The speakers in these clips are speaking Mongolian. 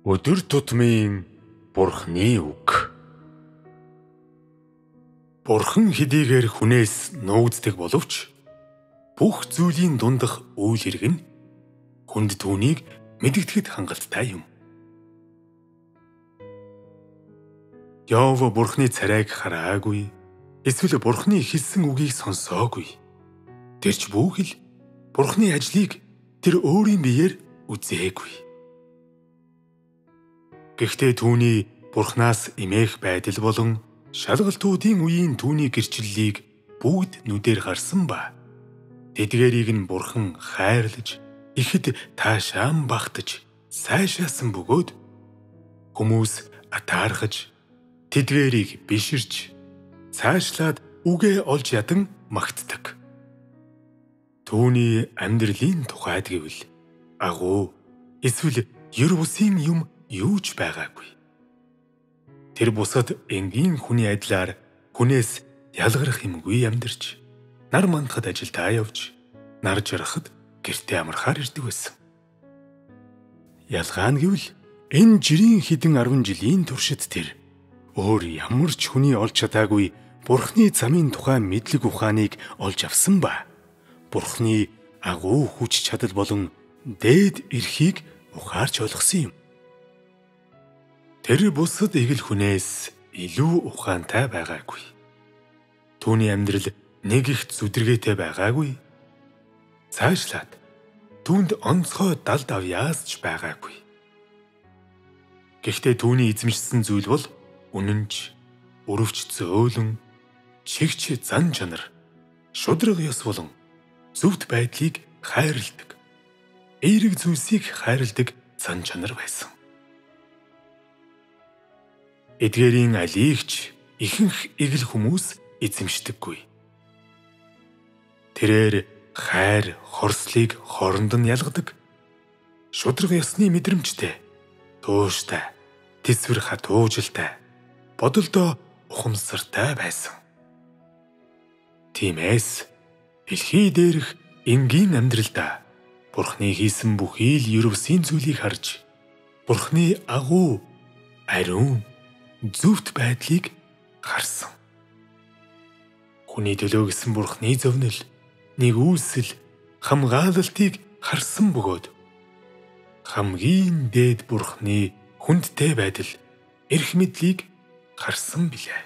Өдөр тутмын Бурхны үг. Бурхан хэдийгээр хүнээс нуугддаг боловч бүх зүйлийн дундах үйл хэрэг нь хүнд түүнийг мэдгэдэхэд хангалттай юм. Йов Бурхны царайг хараагүй, эсвэл Бурхны хэлсэн үгийг сонсоогүй. Тэрч бүхэл Бурхны ажлыг тэр өөрийн биеэр үзээгүй. Гэхдээ түүний Бурханаас эмээх байдал болон шалгалтуудын үеийн түүний гэрчлэлийг бүгд нүдээр харсан ба тэдгээрийг нь Бурхан хайрлаж ихэд таашаан багтаж сайшаасан бөгөөд хүмүүс атаархаж тэдгээрийг биширч цаашлаад үгээ олж ядан магтдаг. Түүний амьдралын тухайд гэвэл агуу эсвэл ер бусын юм юу ч байгаагүй. Тэр бусад энгийн хүний адилаар хүнээс ялгарах юмгүй амьдарч, нар мандахад ажилдаа явж, нар жарахад гэртээ амархаар ирдэг байсан. Ялгаа нь гэвэл энэ жирийн хэдэн 10 жилийн туршид тэр өөр ямар ч хүний олж чадаагүй Бурхны замын тухай мэдлэг ухааныг олж авсан ба Бурхны агуу хүч чадал болон дээд эрхийг ухаарч ойлгосон юм. Тэр бусад эгэл хүнээс илүү ухаантай байгаагүй. Түүний амьдрал нэг их зүдэргээтэй байгаагүй. Цаашлаад түүнд онцгой далд авьяас ч байгаагүй. Гэхдээ түүний эзэмшсэн зүйл бол үнэнч, өрөвч зөөлөн, чигч зан чанар, шудраг ёс болон зөвхт байдлыг хайрладаг, эерэг зүйлсийг хайрладаг зан чанар байсан. Эдгээрийн алигч ихэнх эгэл хүмүүс эзэмшдэггүй. Тэрээр хайр, хорслыг хооронд нь ялгадаг. Шудраг ёсны мэдрэмжтэй, тууштай, тэсвэр хатуужилтай, бодолдоо ухамсартай байсан. Тиймээс дэлхий дээрх энгийн амьдралдаа Бурхны хийсэн бүхий л ер бусын зүйлийг харж, Бурхны агуу, ариун, зөвхт байдлыг харсан. Хүний төлөө гэсэн Бурхны зөвнөл, нэг үйлсэл, хамгаалалтыг харсан бөгөөд хамгийн дээд Бурхны хүндтэй байдал, эрх мэдлийг харсан билээ.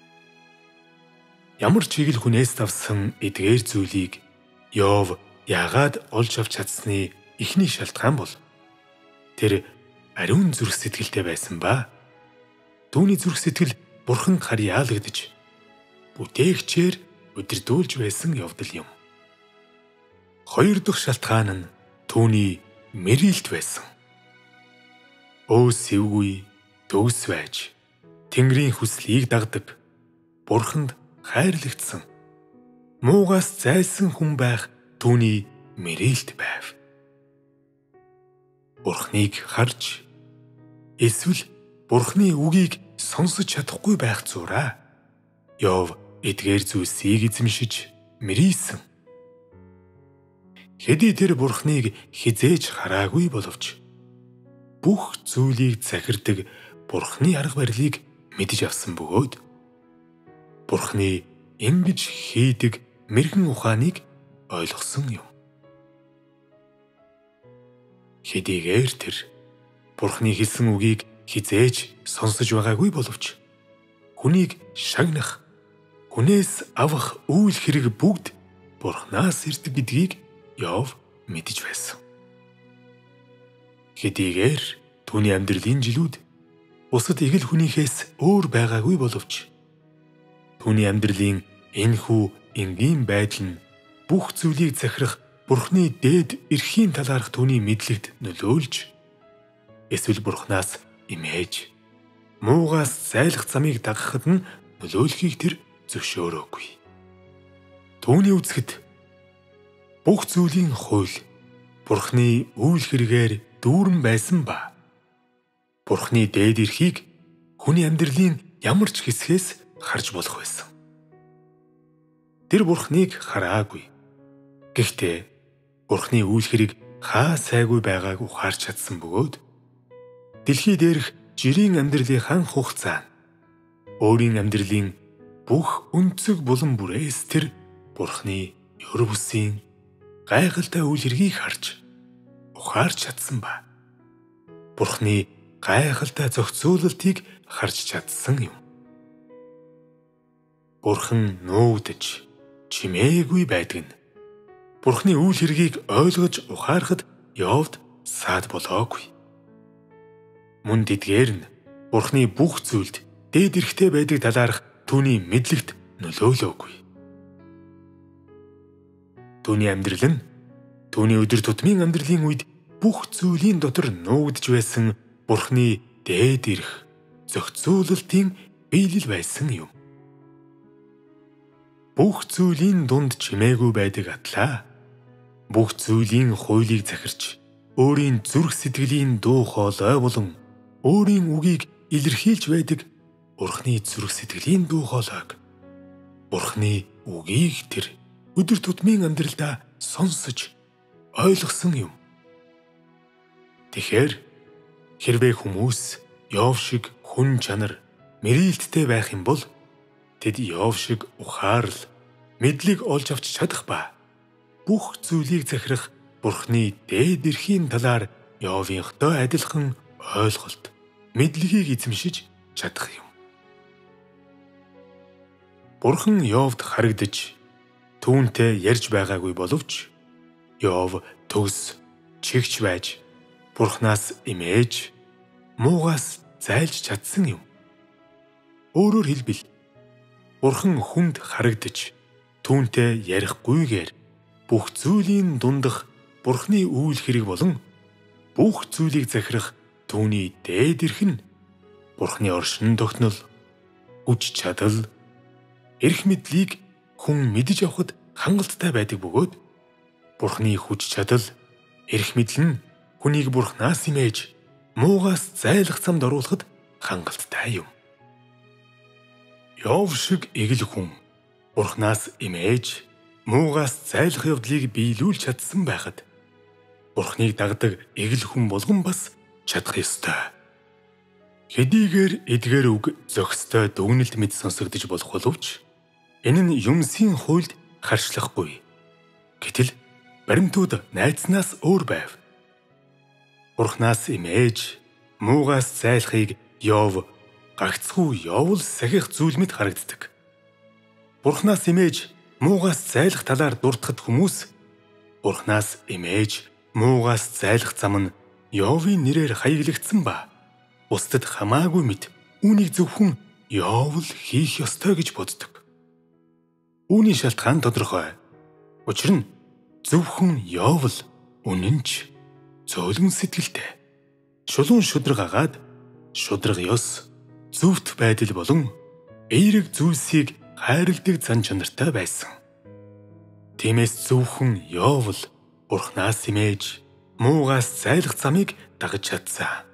Ямар ч эгэл хүнээс давсан эдгээр зүйлийг Йов яагаад олж авч чадсны эхний шалтгаан бол тэр ариун зүрх сэтгэлтэй байсан ба түүний зүрх сэтгэл Бурханд харьяалагдж бүтээгчээр удирдуулж байсан явдал юм. Хоёр дахь шалтгаан нь түүний мэрилт байсан. Өөс эвгүй, төгс байж, Тэнгэрийн хүслийг дагдаг, Бурханд хайрлагдсан, муугаас зайлсан хүн байх түүний мэрилт байв. Бурхныг харж, эсвэл Бурхны үгийг сонсож чадахгүй байх зураа Йов эдгээр зүйлсийг эзэмшиж мэрийсэн. Хэдий тэр Бурхныг хизээж хараагүй боловч бүх зүйлийг захирдаг Бурхны арга барилыг мэдж авсан бөгөөд Бурхны ингэж хийдэг мэрхэн ухааныг ойлгосон юм. Хэдийгээр тэр Бурхны хэлсэн үгийг хизээж сонсож байгаагүй боловч хүнийг шагнах, хүнээс авах үйл хэрэг бүгд Бурханаас ирдэг гэдгийг Йов мэдэж байсан. Хэдийгээр түүний амьдралын жилүүд бусад эгэл хүнийхээс өөр байгаагүй боловч түүний амьдралын энэхүү энгийн байдал нь бүх зүйлийг захирах Бурхны дээд эрхийн талаарх түүний мэдлэгт нөлөөлж эсвэл Бурханаас имээж муугаас зайлах замыг дагахад нь нөлөөлөхийг тэр зөвшөөрөөгүй. Түүний үзэхэд бүх зүйлийн хууль Бурхны үйл хэрэгээр дүүрэн байсан ба Бурхны дээд эрхийг хүний амьдралын ямар ч хэсгээс харж болох байсан. Тэр Бурхныг хараагүй. Гэхдээ Бурхны үйл хэрэг хаа сайгүй байгааг ухаарч чадсан бөгөөд дэлхий дээрх жирийн амьдралын хан хугацаа өөрийн амьдралын бүх өнцөг булан бүрээс тэр Бурхны ёр бусын гайхалтай үйл хэргийг харж ухаарч чадсан ба Бурхны гайхалтай зохицуулалтыг харж чадсан юм. Бурхан нуугдаж чимээгүй байдаг нь Бурхны үйл хэргийг ойлгож ухаарахад Йовд саад болоогүй. Мөн тэдгээр нь Бурхны бүх зүйлд дээд эрэхтэй байдаг талаарх түүний мэдлэгт нөлөөлөөгүй. Түүний амьдрал нь түүний өдөр тутмын амьдралын үед бүх зүйлийн дотор нуугдж байсан Бурхны дээд эрх зохицуулалтын биелэл байсан юм. Бүх зүйлийн дунд чимээгүй байдаг атлаа. Бүх зүйлийн хуулийг захирч өөрийн зүрх сэтгэлийн дуу хоолой болон өөрийн үгийг илэрхийлж байдаг Бурхны зүрх сэтгэлийн дуу хоолойг Бурхны үгийг тэр өдөр тутмын амьдралдаа сонсож ойлгосон юм. Тэгэхээр хэрвээ хүмүүс Йов шиг хүн чанар мэрээлттэй байх юм бол тэд Йов шиг ухаарл мэдлэг олж авч чадах ба бүх зүйлийг захирах Бурхны дээд эрхийн талаар Йовынхтой адилхан ойлголт мэдлэгийг эзэмшиж чадах юм. Бурхан Йовд харагдаж түүнтэй ярьж байгаагүй боловч Йов төгс чигч байж Бурханаас имээж муугаас зайлж чадсан юм. Өөрөөр хэлбэл Бурхан хүнд харагдаж түүнтэй ярихгүйгээр бүх зүйлийн дундах Бурхны үйл хэрэг болон бүх зүйлийг захирах түүний дээд эрх нь Бурхны оршин тогтнол, хүч чадал, эрх мэдлийг хүн мэдэж авахд хангалттай байдаг бөгөөд Бурхны хүч чадал, эрх мэдэл нь хүнийг Бурханаас имээж муугаас зайлах замд оруулахад хангалттай юм. Йов шиг эгэл хүн Бурханаас имээж муугаас зайлах явдлыг биелүүлж чадсан байхад Бурхныг дагдаг эгэл хүн болгон бас чадах ёстой. Хэдийгээр эдгээр үг зохистой дүгнэлт мэд сонсогдож болох боловч энэ нь юмсын хуульд харьцлахгүй. Гэтэл баримтууд найдснаас өөр байв. Бурханаас имээж муугаас зайлахыг Йов гагцхүү явуул сахих зүйл мэд харагддаг. Бурханаас имээж муугаас зайлах талаар дуртахад хүмүүс Бурханаас имээж муугаас зайлах зам нь Йовын нэрээр хаяглагдсан ба бусдад хамаагүй мэд үүнийг зөвхөн Йов л хийх ёстой гэж боддог. Үүний шалтгаан тодорхой. Учир нь зөвхөн Йов л үнэн ч зөөлөн сэтгэлтэй, чулуун шудраг агаад, шудраг ёс, зөвхт байдал болон эерэг зүйлсийг хайрладаг зан чанартай байсан. Тиймээс зөвхөн Йов л Бурханаас имээж муугаас зайлах замыг дагаж чадсан.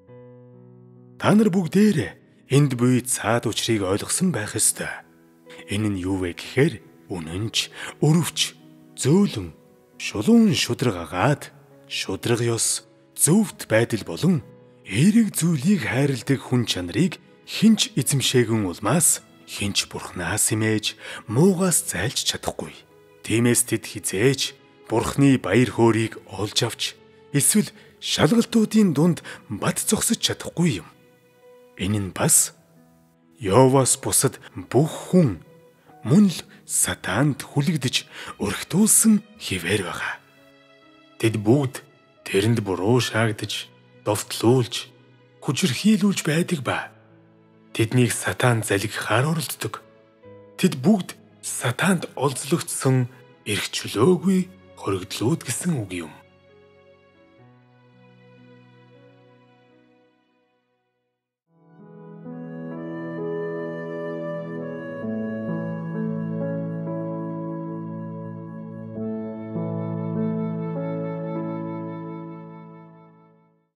Та нар бүгдээрээ энд буй цаад учрыг ойлгосон байх ёстой. Энэ нь юу вэ гэхээр үнэнч, өрөвч, зөөлөн, шулуун шудраг агаад, шудраг ёс, зөвхт байдал болон эерэг зүйлийг хайрладаг хүн чанарыг хинч эзэмшээгэн улмаас хинч Бурханаас имээж муугаас зайлж чадахгүй. Тиймээс тэд хизээж Бурхны баяр хөөргийг олж авч эсвэл шалгалтуудын дунд бат зогсож чадахгүй юм. Энэ нь бас Йовоос бусад бүх хүн мөн л сатаанд хүлэгдэж өргөтүүлсэн хിവэр байгаа. Тэд бүгд тэрэнд буруу шаагдаж, довтлуулж, хүчирхийлүүлж байдаг ба тэднийг сатан залгихаар оролддог. Тэд бүгд сатаанд олзлогдсон эрх чөлөөгүй хоригдлууд гэсэн үг юм.